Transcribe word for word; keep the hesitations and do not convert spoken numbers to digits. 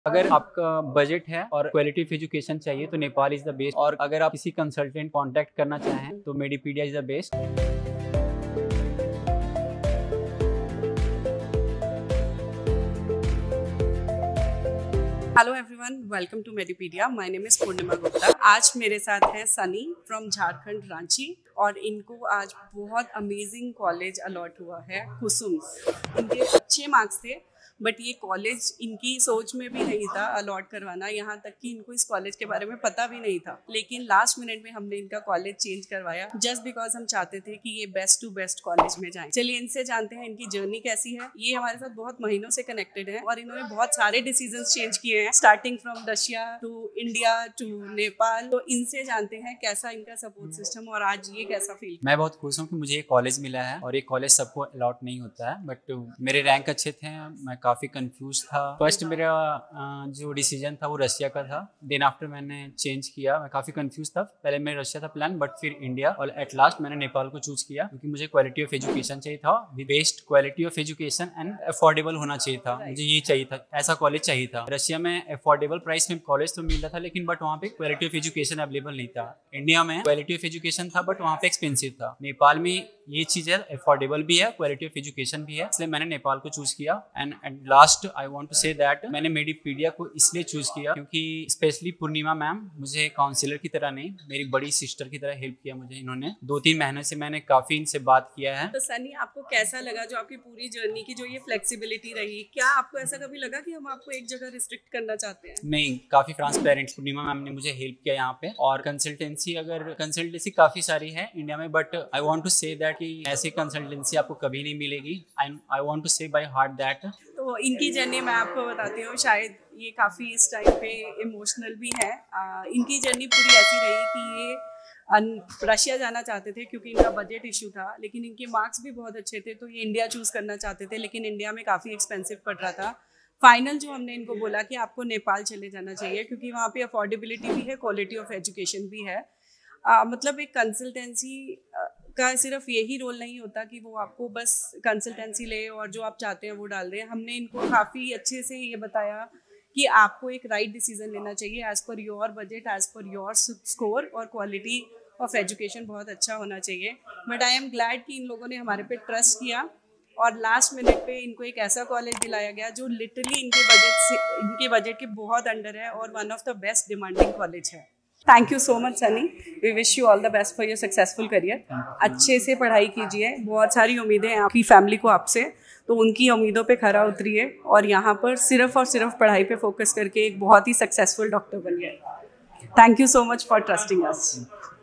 अगर आपका बजट है और क्वालिटी ऑफ एजुकेशन चाहिए तो नेपाल इज़ द बेस्ट। और अगर आप किसी कंसल्टेंट कांटेक्ट करना चाहें तो Medipedia is the best. Hello everyone, welcome to Medipedia. My name is Purnima Gupta. आज मेरे साथ हैं सनी फ्रॉम झारखंड रांची और इनको आज बहुत अमेजिंग कॉलेज अलॉट हुआ है कुसुम। इनके अच्छे मार्क्स थे बट ये कॉलेज इनकी सोच में भी नहीं था अलॉट करवाना, यहाँ तक कि इनको इस कॉलेज के बारे में पता भी नहीं था। लेकिन लास्ट मिनट में हमने इनका कॉलेज चेंज करवाया जस्ट बिकॉज हम चाहते थे कि ये बेस्ट टू बेस्ट कॉलेज में जाएं। चलिए इनसे जानते हैं इनकी जर्नी कैसी है। ये हमारे साथ बहुत महीनों से कनेक्टेड है और इन्होंने बहुत सारे डिसीजंस चेंज किए हैं, starting from Russia to India to Nepal. तो इनसे जानते हैं कैसा इनका सपोर्ट सिस्टम और आज ये कैसा फील। मैं बहुत खुश हूँ कि मुझे ये कॉलेज मिला है और ये कॉलेज सबको अलॉट नहीं होता है, बट मेरे रैंक अच्छे थे, मैं काफ़ी कंफ्यूज था। फर्स्ट मेरा जो डिसीजन था वो रशिया का था, देन आफ्टर मैंने चेंज किया। मैं काफ़ी कंफ्यूज था, पहले मैं रशिया था प्लान बट फिर इंडिया और एट लास्ट मैंने नेपाल को चूज किया क्योंकि मुझे क्वालिटी ऑफ एजुकेशन चाहिए था, best quality of education and affordable होना चाहिए था। मुझे ये चाहिए था, ऐसा कॉलेज चाहिए था। रशिया में अफोर्डेबल प्राइस में कॉलेज तो मिल रहा था लेकिन बट वहाँ पे क्वालिटी ऑफ एजुकेशन अवेलेबल नहीं था। इंडिया में क्वालिटी ऑफ एजुकेशन था बट वहाँ पे एक्सपेंसिव था। नेपाल में ये चीज़ है, अफोर्डेबल भी है, क्वालिटी ऑफ एजुकेशन भी है, इसलिए मैंने नेपाल को चूज किया। And at last I want to say that मैंने मेडिपीडिया को इसलिए चूज किया क्योंकि स्पेशली पूर्णिमा मैम मुझे काउंसलर की तरह नहीं, मेरी बड़ी सिस्टर की तरह हेल्प किया मुझे इन्होंने। दो तीन महीने से मैंने काफी इनसे बात किया है। तो सनी, आपको कैसा लगा जो आपकी पूरी जर्नी की जो ये फ्लेक्सिबिलिटी रही? क्या आपको ऐसा कभी लगा कि हम आपको एक जगह रिस्ट्रिक्ट करना चाहते हैं? नहीं, काफी ट्रांसपेरेंट पूर्णिमा मैम ने मुझे हेल्प किया यहाँ पे। और कंसल्टेंसी, अगर कंसल्टेंसी काफी सारी है इंडिया में but I want to say that कि ऐसी कंसल्टेंसी आपको कभी नहीं मिलेगी। I want to say by heart that. तो इनकी जर्नी मैं आपको बताती हूँ, शायद ये काफ़ी इस टाइम पे इमोशनल भी है। आ, इनकी जर्नी पूरी ऐसी रही कि ये रशिया जाना चाहते थे क्योंकि इनका बजट इशू था, लेकिन इनके मार्क्स भी बहुत अच्छे थे तो ये इंडिया चूज़ करना चाहते थे, लेकिन इंडिया में काफ़ी एक्सपेंसिव पड़ रहा था। फाइनल जो हमने इनको बोला कि आपको नेपाल चले जाना चाहिए क्योंकि वहाँ पे अफोर्डेबिलिटी भी है, क्वालिटी ऑफ एजुकेशन भी है। आ, मतलब एक कंसल्टेंसी का सिर्फ यही रोल नहीं होता कि वो आपको बस कंसल्टेंसी ले और जो आप चाहते हैं वो डाल दें। हमने इनको काफ़ी अच्छे से ये बताया कि आपको एक राइट डिसीजन लेना चाहिए as per your budget, as per your score, और क्वालिटी ऑफ एजुकेशन बहुत अच्छा होना चाहिए। बट आई एम ग्लैड कि इन लोगों ने हमारे पे ट्रस्ट किया और लास्ट मिनट पे इनको एक ऐसा कॉलेज दिलाया गया जो लिटरली इनके बजट से इनके बजट के बहुत अंडर है और one of the best demanding college है। Thank you so much Sunny, we wish you all the best for your successful career. अच्छे से पढ़ाई कीजिए, बहुत सारी उम्मीदें हैं आपकी फैमिली को आपसे, तो उनकी उम्मीदों पे खरा उतरिए और यहाँ पर सिर्फ और सिर्फ पढ़ाई पे फोकस करके एक बहुत ही सक्सेसफुल डॉक्टर बनिए। Thank you so much for trusting us.